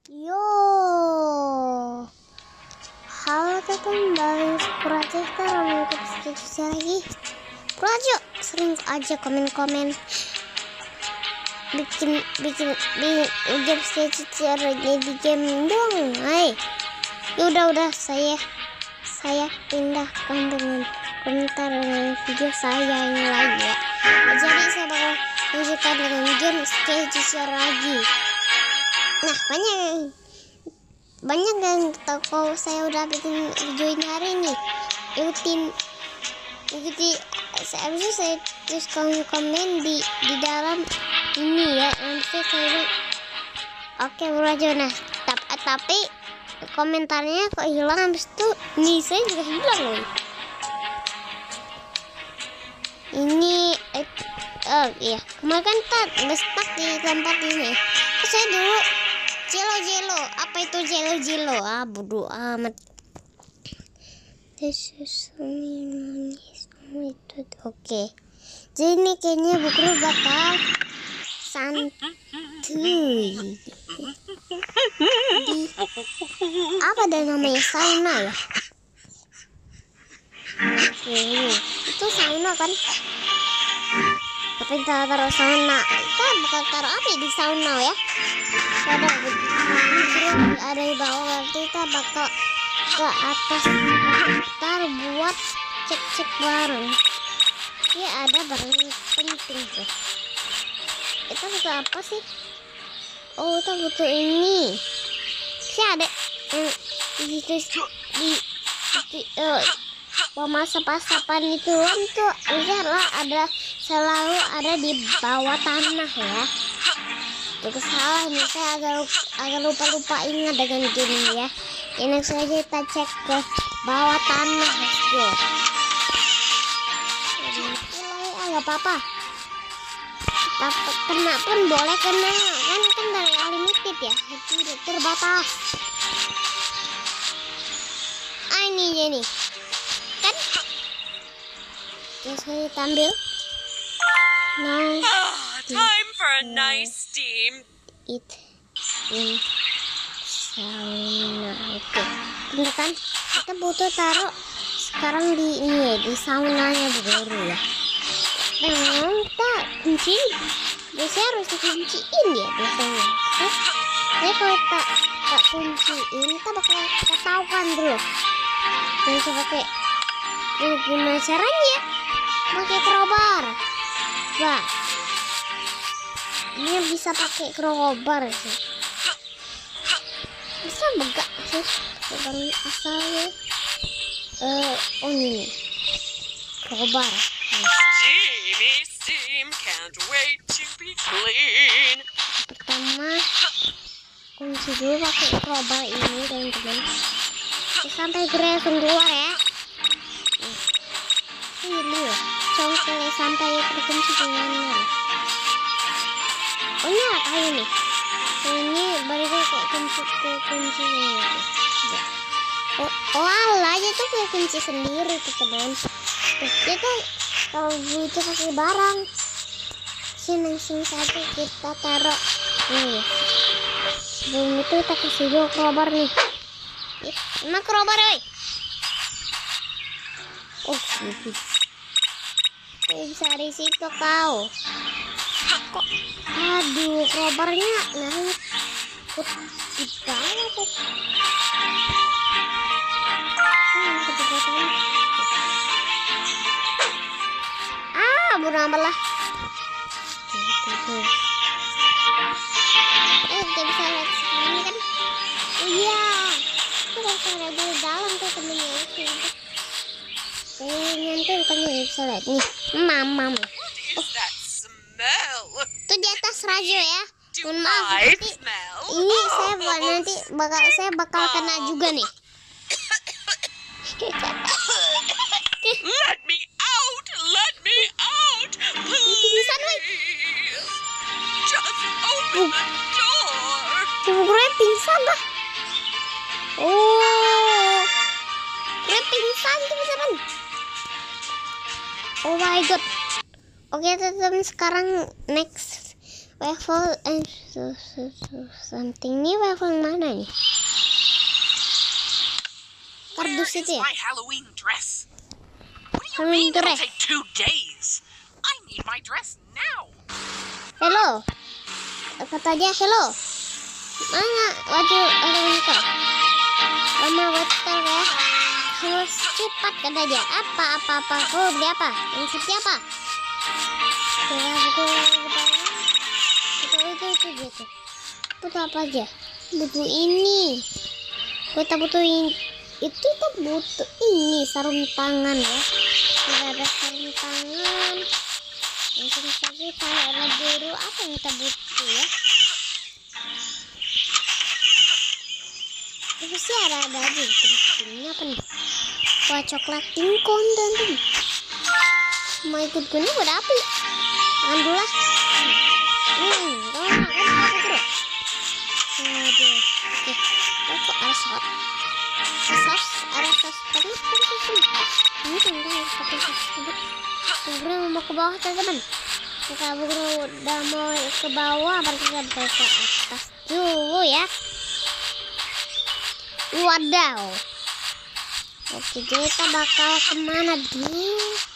Yo, halo teman-teman, Purajo sekarang mau ke diskusi lagi. Purajo sering aja komen-komen bikin game caranya di game dong. Udah saya pindahkan dengan komentar dengan video saya yang lain ya. Jadi saya bakal lanjutkan dengan game sketcher lagi. Nah, banyak yang tahu kalau saya udah bikin video ini hari ini. Ikuti seharusnya saya tulis komen di dalam ini ya. Nanti saya oke Purajo. Nah, tapi komentarnya kok hilang, habis itu nih saya juga hilang loh. Ini iya, kemarin kan stuck di tempat ini. Saya dulu Jelo, apa itu Jelo? Bodoh amat. Itu oke. Jadi ini kayaknya buku bakal santuy. Apa ada namanya sauna ya? Itu sauna kan? Tapi kita taruh sauna, kita bakal taruh apa di sauna ya? Ada di bawah, berarti kita bakal ke atas ntar buat cek barang. Ya ada barang penting tuh. Kita butuh apa sih? Oh, kita butuh ini. Sih ada di pemasapan itu tuh ada selalu ada di bawah tanah ya. Itu salah nih, saya agak lupa ingat dengan game ini ya. Ini saja kita cek ke bawah tanah ya. Nggak apa-apa. Kena pun boleh kena kan dari unlimited ya, tidak terbatas. Ini jadi kan ya, saya tampil. Time for a nice steam. In sauna. Oke. Bener kan? Kita butuh taruh sekarang di ini, di saunanya baru ya. Nah, kita kunci. Biasanya harus dikunciin ya biasanya. Tapi kalau tak kunciin, kita bakal ketahuan dulu. Dan coba pakai gimana caranya? Pakai crowbar. Wah, ini bisa pakai crowbar sih. Bisa begak sih crowbar asalnya. Oh ini crowbar. Steam, can't wait to be clean. Pertama kunci dulu pakai crowbar ini teman-teman. Sampai langsung keluar ya. Ini loh, congkel sampai terkunci dengan oh ini kayu nih. Ini baru kayak kunci ini. Oh alah, aja tuh kayak kunci sendiri tuh teman. Dia tuh kalau butuh pakai barang langsung saja kita taruh nih. Sebelum itu kita kasih dulu crowbar nih. Mana crowbar oi? Oh bisa di situ kau. Kok aduh crowbarnya ngikut di bawah tuh. Bodo amat lah. Kita bisa lihat sini kan? Oh iya, kita bisa lihat dari dalam tuh temennya itu. Kayaknya nanti bukannya bisa lihat nih, mamam. What is that smell? Itu di atas Rajo ya. Mohon maaf, nanti ini saya bakal kena juga nih. Let me out, please. Just open the door. Gue pingsan dah. Oh, gue pingsan teman-teman. Oh my god. Oke teman-teman, sekarang next level something nih, level mana nih? Kardus Where itu is ya? my Halloween dress? What do you Halloween mean it'll dress. take 2 days? I need my dress now. Hello, kata aja hello. Mana baju Halloween kau? Lama betul ya. Harus cepat kata aja. Apa? Kau beli apa? Yang seperti apa? Itu gitu. Butuh apa aja? Butuh ini. Kita butuhin itu, kita butuh ini sarung tangan ya. Tidak ada sarung tangan. Langsung saja taruh dulu apa yang kita butuh ya. Itu sih ada aja. Ini apa nih? Wah, coklat tingkon dan tuh. Mau ikut gue nih buat api. Tangan dulu lah. Aduh. Oke. Kok ada shot? Ada shot. Ini tunggu pakai shot. Bro mau ke bawah teman-teman. Kita bro udah mau ke bawah, baru kita ke atas dulu ya. Wadaw. Oke, kita bakal kemana dulu?